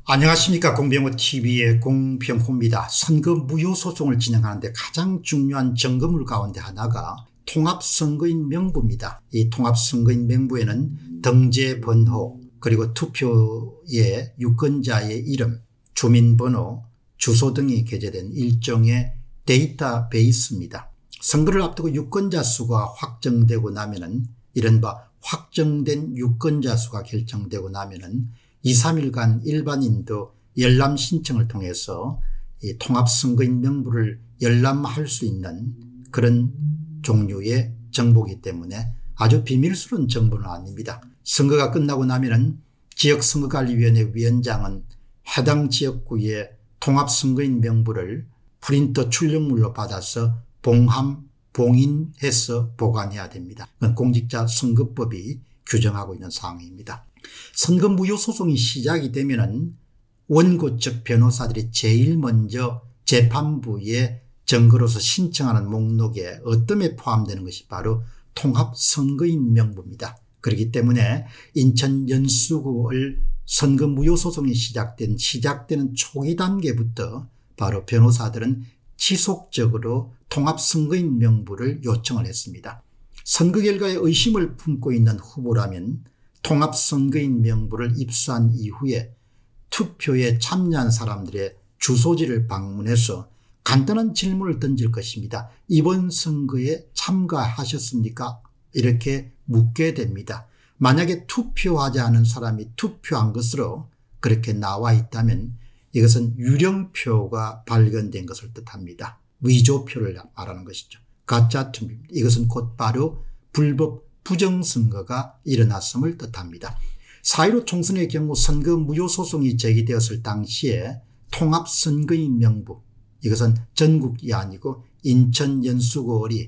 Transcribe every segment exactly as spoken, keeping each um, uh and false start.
안녕하십니까. 공병호티비의 공병호입니다. 선거 무효소송을 진행하는데 가장 중요한 점검물 가운데 하나가 통합선거인 명부입니다. 이 통합선거인 명부에는 등재 번호 그리고 투표의 유권자의 이름, 주민번호, 주소 등이 게재된 일종의 데이터베이스입니다. 선거를 앞두고 유권자 수가 확정되고 나면은 이른바 확정된 유권자 수가 결정되고 나면은 이, 삼 일간 일반인도 열람 신청을 통해서 이 통합선거인 명부를 열람할 수 있는 그런 종류의 정보이기 때문에 아주 비밀스러운 정보는 아닙니다. 선거가 끝나고 나면은 지역선거관리위원회 위원장은 해당 지역구의 통합선거인 명부를 프린터 출력물로 받아서 봉함, 봉인해서 보관해야 됩니다. 그건 공직자 선거법이 규정하고 있는 사항입니다. 선거 무효소송이 시작이 되면은 원고 측 변호사들이 제일 먼저 재판부에 증거로서 신청하는 목록에 어떤 포함되는 것이 바로 통합선거인 명부입니다. 그렇기 때문에 인천 연수구을 선거 무효소송이 시작된 시작되는 초기 단계부터 바로 변호사들은 지속적으로 통합선거인 명부를 요청을 했습니다. 선거 결과에 의심을 품고 있는 후보라면 통합선거인 명부를 입수한 이후에 투표에 참여한 사람들의 주소지를 방문해서 간단한 질문을 던질 것입니다. 이번 선거에 참가하셨습니까? 이렇게 묻게 됩니다. 만약에 투표하지 않은 사람이 투표한 것으로 그렇게 나와 있다면 이것은 유령표가 발견된 것을 뜻합니다. 위조표를 말하는 것이죠. 가짜투표입니다. 이것은 곧바로 불법 부정선거가 일어났음을 뜻합니다. 사 일오 총선의 경우 선거 무효소송이 제기되었을 당시에 통합선거인 명부, 이것은 전국이 아니고 인천 연수구을이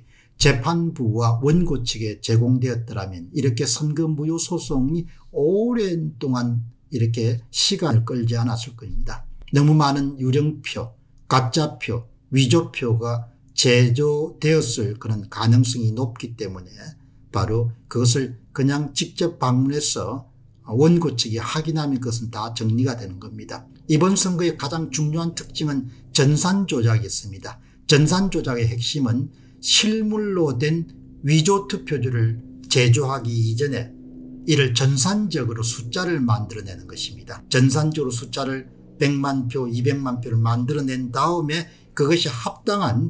재판부와 원고 측에 제공되었더라면 이렇게 선거 무효소송이 오랜 동안 이렇게 시간을 끌지 않았을 겁니다. 너무 많은 유령표, 가짜표, 위조표가 제조되었을 그런 가능성이 높기 때문에 바로 그것을 그냥 직접 방문해서 원고 측이 확인하면 그것은 다 정리가 되는 겁니다. 이번 선거의 가장 중요한 특징은 전산 조작이 있습니다. 전산 조작의 핵심은 실물로 된 위조 투표지를 제조하기 이전에 이를 전산적으로 숫자를 만들어내는 것입니다. 전산적으로 숫자를 백만 표, 이백만 표를 만들어낸 다음에 그것이 합당한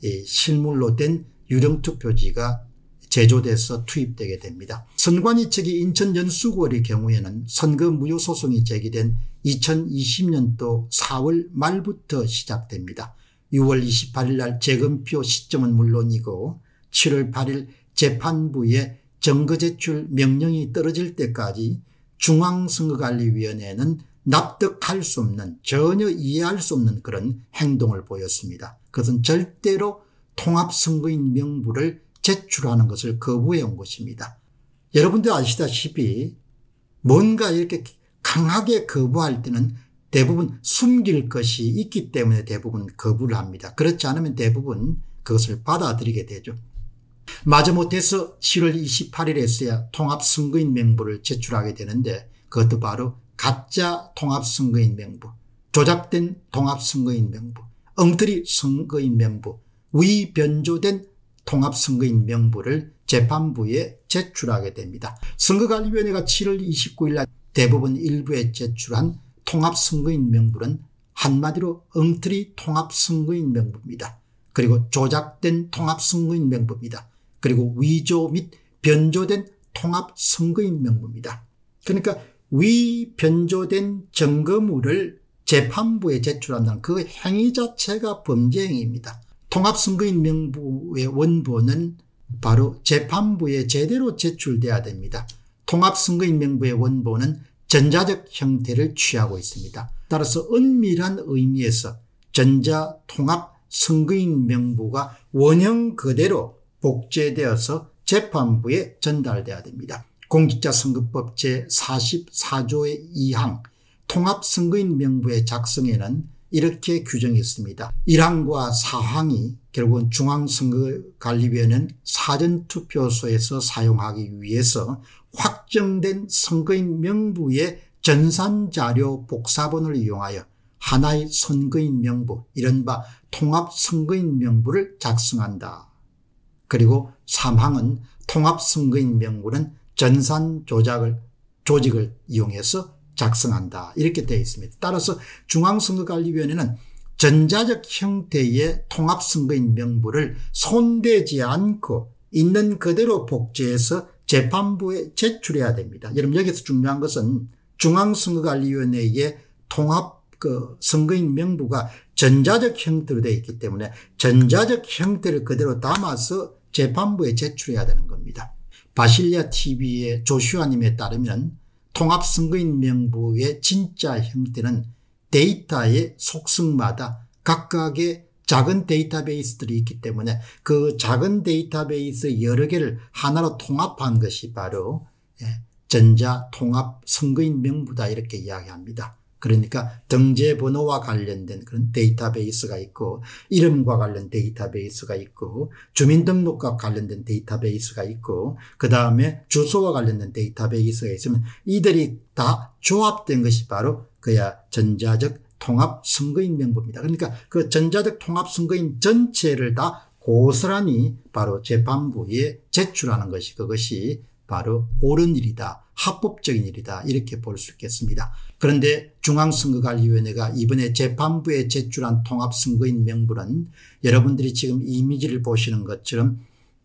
실물로 된 유령투표지가 제조돼서 투입되게 됩니다. 선관위 측이 인천 연수구의 경우에는 선거 무효소송이 제기된 이천이십 년도 사월 말부터 시작됩니다. 유월 이십팔일 날 재검표 시점은 물론이고 칠월 팔일 재판부에 증거 제출 명령이 떨어질 때까지 중앙선거관리위원회는 납득할 수 없는, 전혀 이해할 수 없는 그런 행동을 보였습니다. 그것은 절대로 통합선거인 명부를 제출하는 것을 거부해 온 것입니다. 여러분들 아시다시피 뭔가 이렇게 강하게 거부할 때는 대부분 숨길 것이 있기 때문에 대부분 거부를 합니다. 그렇지 않으면 대부분 그것을 받아들이게 되죠. 마지못해서 칠월 이십팔일에서야 통합선거인 명부를 제출하게 되는데 그것도 바로 가짜 통합선거인 명부, 조작된 통합선거인 명부, 엉터리 선거인 명부, 위변조된 통합선거인 명부를 재판부에 제출하게 됩니다. 선거관리위원회가 칠월 이십구일 날 대법원 일부에 제출한 통합선거인 명부는 한마디로 엉터리 통합선거인 명부입니다. 그리고 조작된 통합선거인 명부입니다. 그리고 위조 및 변조된 통합선거인 명부입니다. 그러니까 위변조된 증거물을 재판부에 제출한다는 그 행위 자체가 범죄 행위입니다. 통합선거인 명부의 원본은 바로 재판부에 제대로 제출돼야 됩니다. 통합선거인 명부의 원본은 전자적 형태를 취하고 있습니다. 따라서 은밀한 의미에서 전자통합선거인 명부가 원형 그대로 복제되어서 재판부에 전달돼야 됩니다. 공직자선거법 제사십사조의 이항 통합선거인 명부의 작성에는 이렇게 규정이 있습니다. 일 항과 사 항이 결국은 중앙선거관리위원회는 사전투표소에서 사용하기 위해서 확정된 선거인 명부에 전산자료 복사본을 이용하여 하나의 선거인 명부, 이른바 통합선거인 명부를 작성한다. 그리고 삼 항은 통합선거인 명부는 전산 조작을, 조직을 이용해서 작성한다. 이렇게 되어 있습니다. 따라서 중앙선거관리위원회는 전자적 형태의 통합선거인 명부를 손대지 않고 있는 그대로 복제해서 재판부에 제출해야 됩니다. 여러분, 여기서 중요한 것은 중앙선거관리위원회의 통합 그 선거인 명부가 전자적 형태로 되어 있기 때문에 전자적 형태를 그대로 담아서 재판부에 제출해야 되는 겁니다. 바실리아 티비의 조슈아님에 따르면 통합선거인 명부의 진짜 형태는 데이터의 속성마다 각각의 작은 데이터베이스들이 있기 때문에 그 작은 데이터베이스 여러 개를 하나로 통합한 것이 바로 전자 통합 선거인 명부다, 이렇게 이야기합니다. 그러니까 등재번호와 관련된 그런 데이터베이스가 있고, 이름과 관련 데이터베이스가 있고, 주민등록과 관련된 데이터베이스가 있고, 그 다음에 주소와 관련된 데이터베이스가 있으면 이들이 다 조합된 것이 바로 그야 전자적 통합 선거인 명부입니다. 그러니까 그 전자적 통합 선거인 전체를 다 고스란히 바로 재판부에 제출하는 것이, 그것이 바로 옳은 일이다, 합법적인 일이다, 이렇게 볼 수 있겠습니다. 그런데 중앙선거관리위원회가 이번에 재판부에 제출한 통합선거인 명부는 여러분들이 지금 이미지를 보시는 것처럼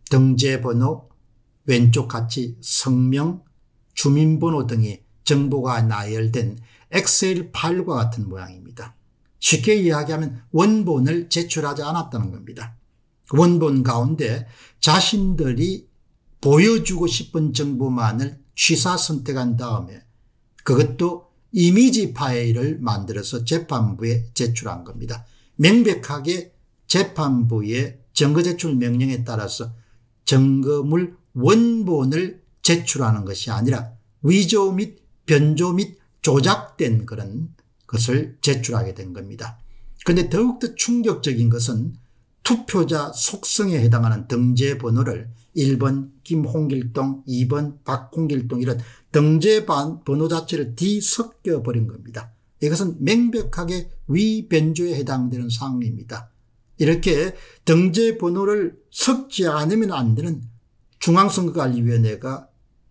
등재번호, 왼쪽 같이 성명, 주민번호 등이 정보가 나열된 엑셀 파일과 같은 모양입니다. 쉽게 이야기하면 원본을 제출하지 않았다는 겁니다. 원본 가운데 자신들이 보여주고 싶은 정보만을 취사 선택한 다음에 그것도 이미지 파일을 만들어서 재판부에 제출한 겁니다. 명백하게 재판부의 증거제출 명령에 따라서 증거물 원본을 제출하는 것이 아니라 위조 및 변조 및 조작된 그런 것을 제출하게 된 겁니다. 그런데 더욱더 충격적인 것은 투표자 속성에 해당하는 등재번호를 일 번 김홍길동, 이 번 박홍길동 이런 등재번호 자체를 뒤섞여 버린 겁니다. 이것은 명백하게 위변조에 해당되는 상황입니다. 이렇게 등재번호를 섞지 않으면 안 되는 중앙선거관리위원회가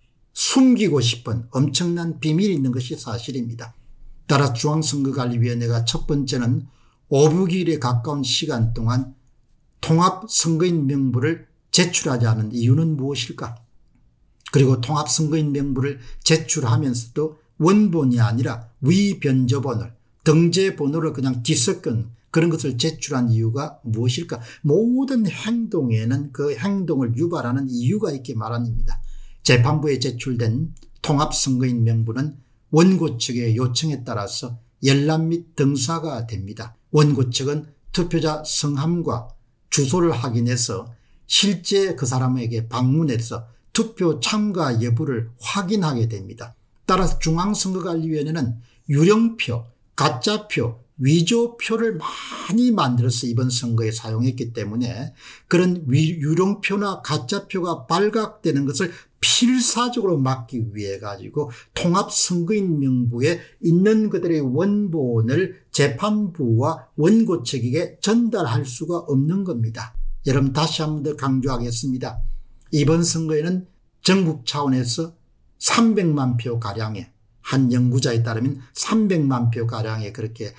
숨기고 싶은 엄청난 비밀이 있는 것이 사실입니다. 따라 중앙선거관리위원회가 첫 번째는 오백일에 가까운 시간 동안 통합선거인 명부를 제출하지 않은 이유는 무엇일까? 그리고 통합선거인 명부를 제출하면서도 원본이 아니라 위변조본을, 등재번호를 그냥 뒤섞은 그런 것을 제출한 이유가 무엇일까? 모든 행동에는 그 행동을 유발하는 이유가 있게 마련입니다. 재판부에 제출된 통합선거인 명부는 원고 측의 요청에 따라서 열람 및 등사가 됩니다. 원고 측은 투표자 성함과 주소를 확인해서 실제 그 사람에게 방문해서 투표 참가 여부를 확인하게 됩니다. 따라서 중앙선거관리위원회는 유령표, 가짜표, 위조표를 많이 만들어서 이번 선거에 사용했기 때문에 그런 유령표나 가짜표가 발각되는 것을 필사적으로 막기 위해 가지고 통합선거인 명부에 있는 그들의 원본을 재판부와 원고 측에게 전달할 수가 없는 겁니다. 여러분, 다시 한 번 더 강조하겠습니다. 이번 선거에는 전국 차원에서 삼백만 표 가량의, 한 연구자에 따르면 삼백만 표 가량의 그렇게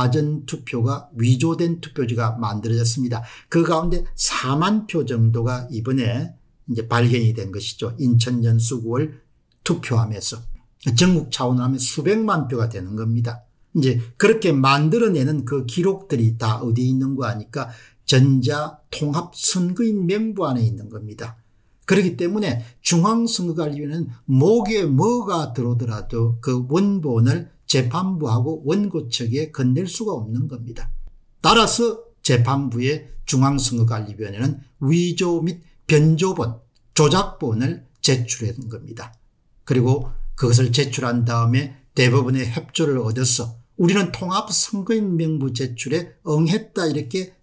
사전투표가 위조된 투표지가 만들어졌습니다. 그 가운데 사만 표 정도가 이번에 이제 발견이 된 것이죠. 인천 연수구를 투표하면서 전국 차원으로 하면 수백만 표가 되는 겁니다. 이제 그렇게 만들어내는 그 기록들이 다 어디에 있는 거 아니까 전자 통합 선거인 명부 안에 있는 겁니다. 그렇기 때문에 중앙선거관리위원회는 목에 뭐가 들어오더라도 그 원본을 재판부하고 원고 측에 건넬 수가 없는 겁니다. 따라서 재판부의 중앙선거관리위원회는 위조 및 변조본, 조작본을 제출한 겁니다. 그리고 그것을 제출한 다음에 대법원의 협조를 얻어서 우리는 통합선거인 명부 제출에 응했다, 이렇게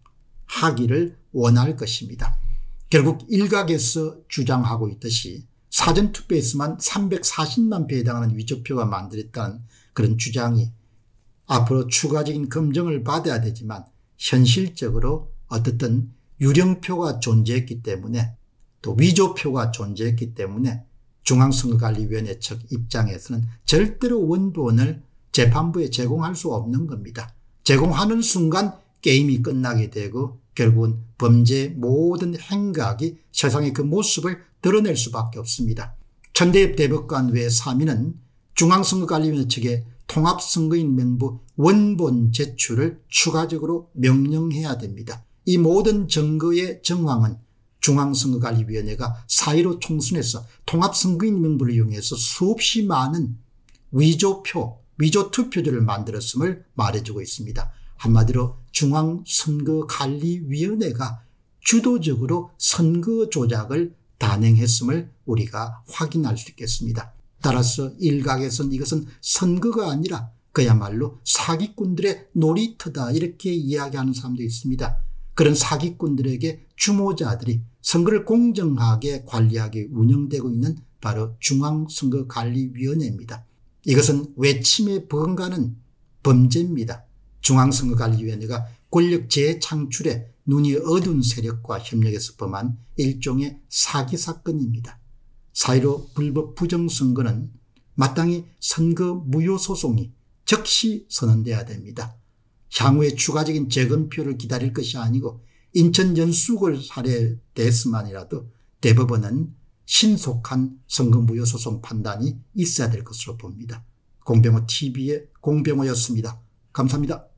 주장하기를 원할 것입니다. 결국 일각에서 주장하고 있듯이 사전투표에서만 삼백사십만 표에 해당하는 위조표가 만들었다는 그런 주장이 앞으로 추가적인 검증을 받아야 되지만 현실적으로 어떻든 유령표가 존재했기 때문에 또 위조표가 존재했기 때문에 중앙선거관리위원회 측 입장에서는 절대로 원본을 재판부에 제공할 수 없는 겁니다. 제공하는 순간 게임이 끝나게 되고 결국은 범죄의 모든 행각이 세상의 그 모습을 드러낼 수밖에 없습니다. 천대엽 대법관 외 삼 인은 중앙선거관리위원회 측에 통합선거인 명부 원본 제출을 추가적으로 명령해야 됩니다. 이 모든 증거의 정황은 중앙선거관리위원회가 사 일오 총선에서 통합선거인 명부를 이용해서 수없이 많은 위조표, 위조투표들을 만들었음을 말해주고 있습니다. 한마디로 중앙선거관리위원회가 주도적으로 선거 조작을 단행했음을 우리가 확인할 수 있겠습니다. 따라서 일각에서는 이것은 선거가 아니라 그야말로 사기꾼들의 놀이터다 이렇게 이야기하는 사람도 있습니다. 그런 사기꾼들에게 주모자들이 선거를 공정하게 관리하게 운영되고 있는 바로 중앙선거관리위원회입니다. 이것은 외침에 버금가는 범죄입니다. 중앙선거관리위원회가 권력 재창출에 눈이 어두운 세력과 협력해서 범한 일종의 사기 사건입니다. 사 일오 불법 부정선거는 마땅히 선거 무효소송이 즉시 선언돼야 됩니다. 향후에 추가적인 재검표를 기다릴 것이 아니고 인천 연수구 사례에 대해서만이라도 대법원은 신속한 선거 무효소송 판단이 있어야 될 것으로 봅니다. 공병호 티비의 공병호였습니다. 감사합니다.